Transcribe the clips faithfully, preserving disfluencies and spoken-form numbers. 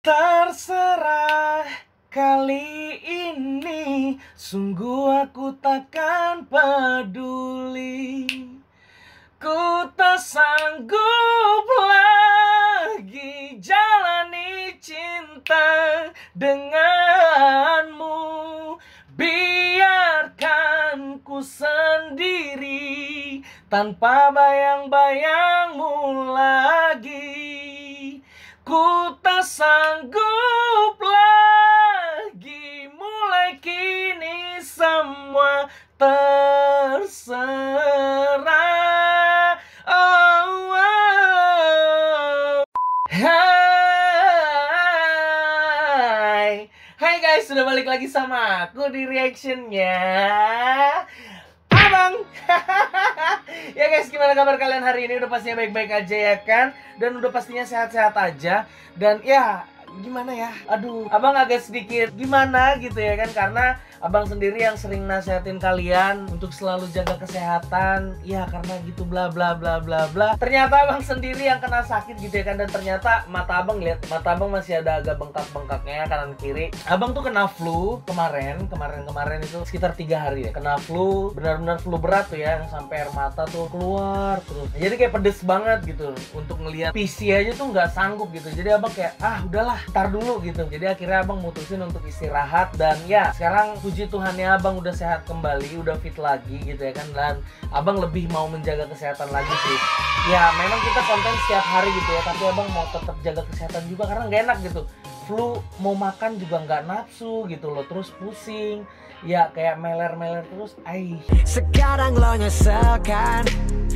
Terserah, kali ini sungguh aku takkan peduli. Ku tak sanggup lagi jalani cinta denganmu. Biarkan ku sendiri tanpa bayang-bayangmu lagi. Ku tak sanggup lagi, mulai kini semua terserah. Oh, oh. Hai, hai guys, sudah balik lagi sama aku di reactionnya Abang. Ya guys, gimana kabar kalian hari ini? Udah pastinya baik-baik aja ya kan? Dan udah pastinya sehat-sehat aja. Dan ya gimana ya, aduh, abang agak sedikit gimana gitu ya kan, karena abang sendiri yang sering nasihatin kalian untuk selalu jaga kesehatan, ya karena gitu bla bla bla bla bla. Ternyata abang sendiri yang kena sakit gitu ya kan, dan ternyata mata abang, lihat mata abang masih ada agak bengkak-bengkaknya kanan kiri. Abang tuh kena flu kemarin, kemarin-kemarin itu sekitar tiga hari ya, kena flu, benar-benar flu berat tuh ya, yang sampai air mata tuh keluar terus. Jadi kayak pedes banget gitu, untuk ngelihat P C aja tuh nggak sanggup gitu. Jadi abang kayak ah udahlah, ntar dulu gitu. Jadi akhirnya abang mutusin untuk istirahat, dan ya sekarang puji Tuhannya abang udah sehat kembali, udah fit lagi gitu ya kan. Dan abang lebih mau menjaga kesehatan lagi sih. Ya memang kita konten setiap hari gitu ya, tapi abang mau tetap jaga kesehatan juga karena nggak enak gitu. Flu mau makan juga nggak nafsu gitu loh, terus pusing. Ya kayak meler-meler terus. Ai. Sekarang lo nyeselkan,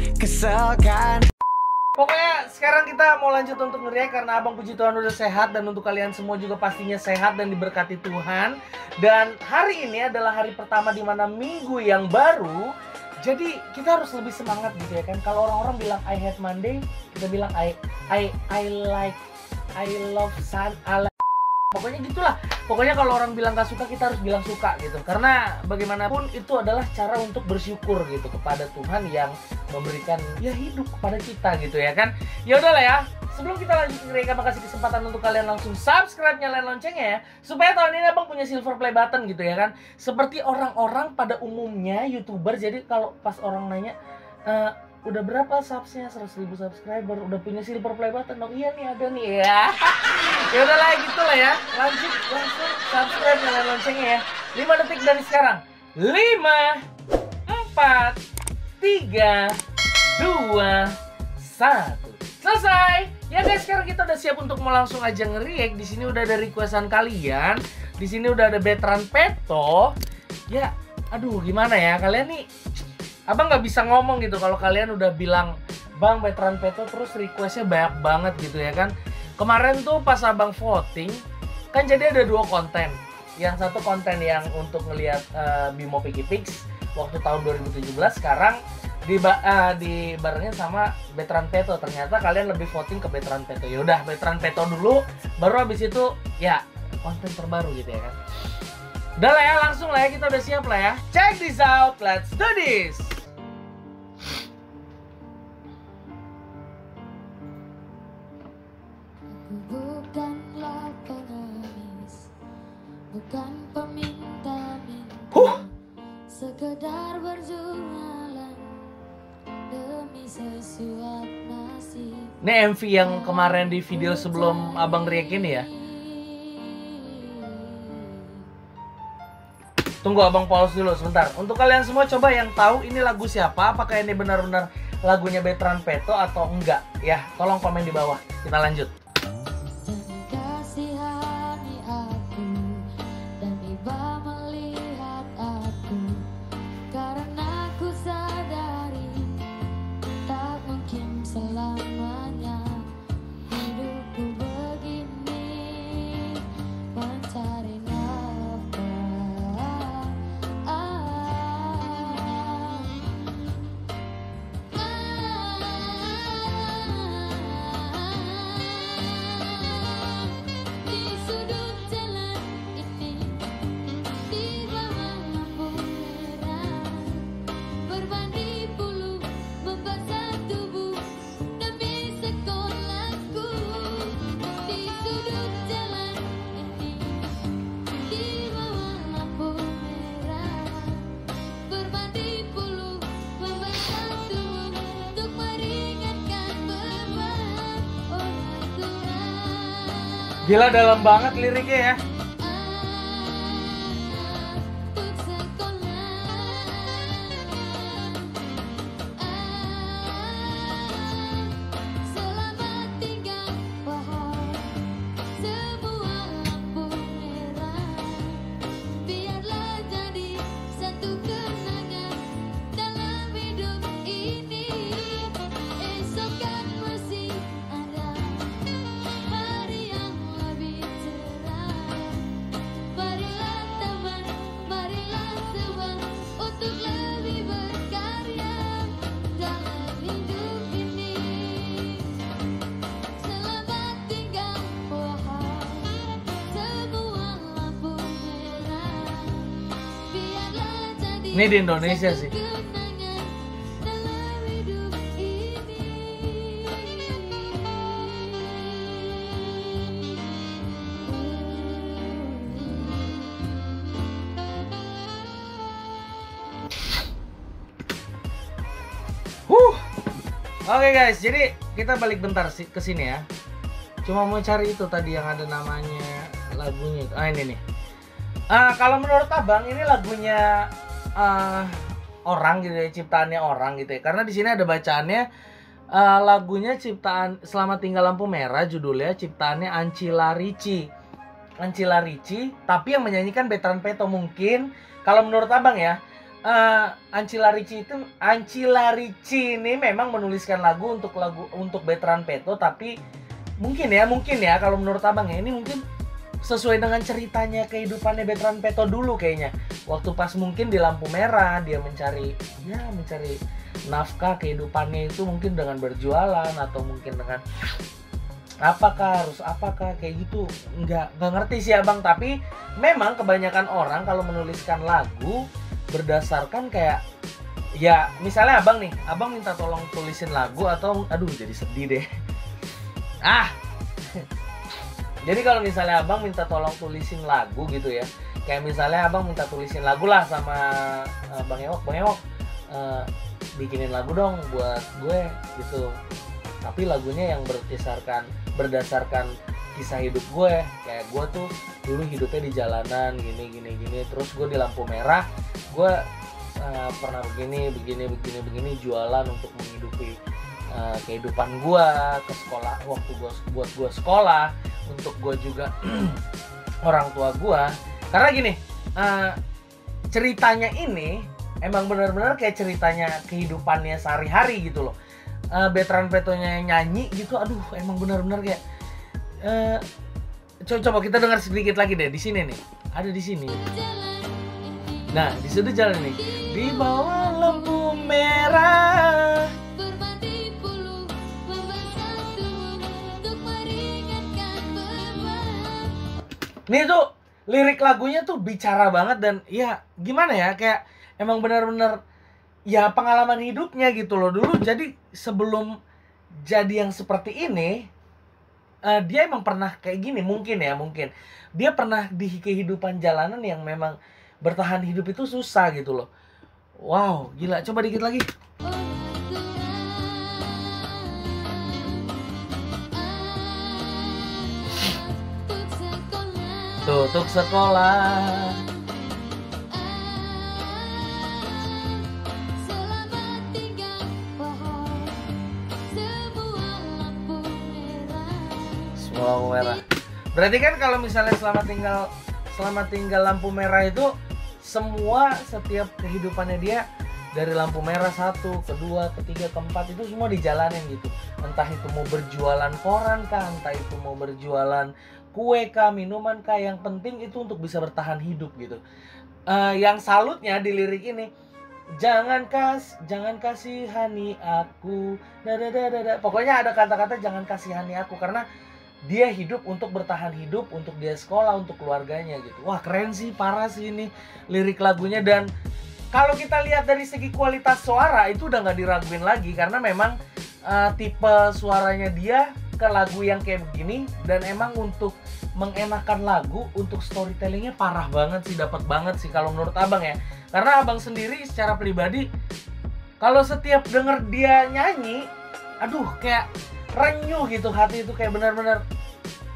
keselkan. Pokoknya sekarang kita mau lanjut untuk nge-react karena abang puji Tuhan udah sehat, dan untuk kalian semua juga pastinya sehat dan diberkati Tuhan. Dan hari ini adalah hari pertama di mana minggu yang baru. Jadi kita harus lebih semangat gitu ya kan. Kalau orang-orang bilang I hate Monday, kita bilang I I I like I love Sun. I like... Pokoknya gitulah. Pokoknya kalau orang bilang gak suka, kita harus bilang suka gitu. Karena bagaimanapun itu adalah cara untuk bersyukur gitu kepada Tuhan yang memberikan ya hidup kepada kita gitu ya kan. Ya udahlah ya. Sebelum kita lanjut ke mereka, kasih kesempatan untuk kalian langsung subscribe, nyalain loncengnya ya, supaya tahun ini abang punya silver play button gitu ya kan. Seperti orang-orang pada umumnya YouTuber, jadi kalau pas orang nanya e, udah berapa subsnya, seratus ribu subscriber, udah punya silver play button dong? Iya nih, ada nih ya. Ya udahlah gitu lah ya. Lanjut langsung subscribe, nyalain loncengnya ya. lima detik dari sekarang. lima, empat, tiga, dua, satu. Selesai. Ya guys, sekarang kita udah siap untuk mau langsung aja nge-react. Di sini udah ada requestan kalian. Di sini udah ada Betran Peto. Ya, aduh gimana ya kalian nih? Abang nggak bisa ngomong gitu kalau kalian udah bilang Bang Betran Peto, terus requestnya banyak banget gitu ya kan. Kemarin tuh pas abang voting kan, jadi ada dua konten. Yang satu konten yang untuk ngelihat uh, Bimo Piggy Pigs waktu tahun dua ribu tujuh belas, sekarang di uh, dibarengin sama Betran Peto. Ternyata kalian lebih voting ke Betran Peto. Ya udah, Betran Peto dulu, baru habis itu ya konten terbaru gitu ya kan. Udah lah ya, langsung lah ya, kita udah siap lah ya. Check this out, let's do this. Bukanlah pengemis, bukan peminta-minta, huh. sekedar berjualan demi sesuap nasib. Ini M V yang kemarin di video sebelum abang react ini ya. Tunggu abang pause dulu sebentar. Untuk kalian semua coba yang tahu ini lagu siapa, apakah ini benar-benar lagunya Betran Peto atau enggak ya, tolong komen di bawah. Kita lanjut. Gila dalam banget liriknya ya. Ini di Indonesia sih. Huh. Oke guys, jadi kita balik bentar sih ke sini ya. Cuma mau cari itu tadi yang ada namanya lagunya. Ah ini nih. Uh, kalau menurut Abang ini lagunya Uh, orang gitu ya, ciptaannya orang gitu ya. Karena di sini ada bacaannya uh, lagunya ciptaan Selamat Tinggal Lampu Merah, judulnya ciptaannya Ancila Ricci. Ancila Ricci, tapi yang menyanyikan Betran Peto. Mungkin kalau menurut Abang ya, uh, Ancila Ricci itu Ancila Ricci ini memang menuliskan lagu untuk lagu untuk Betran Peto, tapi mungkin ya, mungkin ya kalau menurut Abang ya, ini mungkin sesuai dengan ceritanya kehidupannya Betran Peto dulu kayaknya. Waktu pas mungkin di lampu merah dia mencari ya mencari nafkah kehidupannya itu mungkin dengan berjualan atau mungkin dengan apakah harus apakah kayak gitu. Enggak, enggak ngerti sih Abang, tapi memang kebanyakan orang kalau menuliskan lagu berdasarkan kayak ya misalnya Abang nih, Abang minta tolong tulisin lagu atau aduh jadi sedih deh. Ah. Jadi kalau misalnya Abang minta tolong tulisin lagu gitu ya, kayak misalnya Abang minta tulisin lagu lah sama uh, Bang Ewok, Bang Ewok uh, bikinin lagu dong buat gue gitu. Tapi lagunya yang berdasarkan berdasarkan kisah hidup gue, kayak gue tuh dulu hidupnya di jalanan gini gini gini, terus gue di lampu merah, gue uh, pernah begini begini begini begini jualan untuk menghidupi uh, kehidupan gue ke sekolah waktu gue buat gue sekolah. Untuk gue juga orang tua gue, karena gini uh, ceritanya ini emang benar-benar kayak ceritanya kehidupannya sehari-hari gitu loh. uh, Betran Petonya nyanyi gitu, aduh emang benar-benar kayak uh, coba, coba kita dengar sedikit lagi deh di sini nih, ada di sini. Nah di situ jalan nih, di bawah lampu merah. Ini tuh lirik lagunya tuh bicara banget dan ya gimana ya, kayak emang benar-benar ya pengalaman hidupnya gitu loh dulu. Jadi sebelum jadi yang seperti ini uh, dia emang pernah kayak gini mungkin ya, mungkin dia pernah di kehidupan jalanan yang memang bertahan hidup itu susah gitu loh. Wow gila, coba dikit lagi. Tutup sekolah. Semua lampu merah. Berarti kan kalau misalnya selamat tinggal selamat tinggal lampu merah itu semua setiap kehidupannya dia dari lampu merah satu, kedua, ketiga, keempat itu semua dijalanin gitu. Entah itu mau berjualan koran kah, entah itu mau berjualan kue kah, minuman kah, yang penting itu untuk bisa bertahan hidup gitu. Uh, yang salutnya di lirik ini, jangan kas, jangan kasihani aku, dadadadada. Pokoknya ada kata-kata jangan kasihani aku karena dia hidup untuk bertahan hidup, untuk dia sekolah, untuk keluarganya gitu. Wah keren sih, parah sih ini lirik lagunya. Dan kalau kita lihat dari segi kualitas suara itu udah nggak diraguin lagi karena memang uh, tipe suaranya dia ke lagu yang kayak begini, dan emang untuk mengenakan lagu, untuk storytellingnya parah banget sih, dapat banget sih kalau menurut Abang ya. Karena Abang sendiri secara pribadi kalau setiap denger dia nyanyi, aduh kayak renyuh gitu hati itu, kayak benar-benar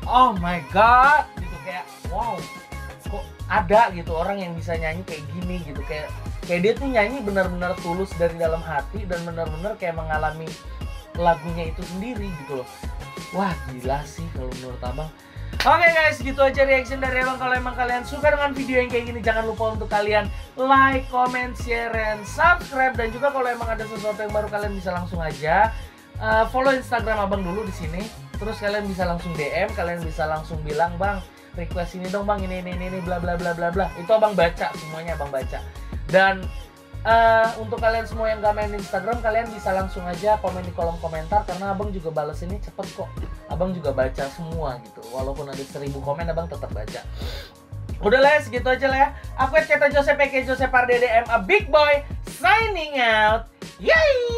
oh my god gitu, kayak wow, kok ada gitu orang yang bisa nyanyi kayak gini gitu, kayak kayak dia tuh nyanyi benar-benar tulus dari dalam hati dan benar-benar kayak mengalami lagunya itu sendiri gitu loh. Wah gila sih kalau menurut abang. Oke guys, gitu aja reaction dari abang. Kalau emang kalian suka dengan video yang kayak gini, jangan lupa untuk kalian like, comment, share, and subscribe. Dan juga kalau emang ada sesuatu yang baru, kalian bisa langsung aja uh, follow Instagram abang dulu di sini. Terus kalian bisa langsung D M, kalian bisa langsung bilang, bang request ini dong bang, ini ini ini bla bla bla bla bla. Itu abang baca semuanya, abang baca. Dan uh, untuk kalian semua yang gak main Instagram, kalian bisa langsung aja komen di kolom komentar, karena abang juga balas ini cepet kok. Abang juga baca semua gitu, walaupun ada seribu komen abang tetap baca. Udah lah, segitu aja lah ya. Aku Kata Joseph, P K Joseph Pardede, M a big boy, signing out. Yay!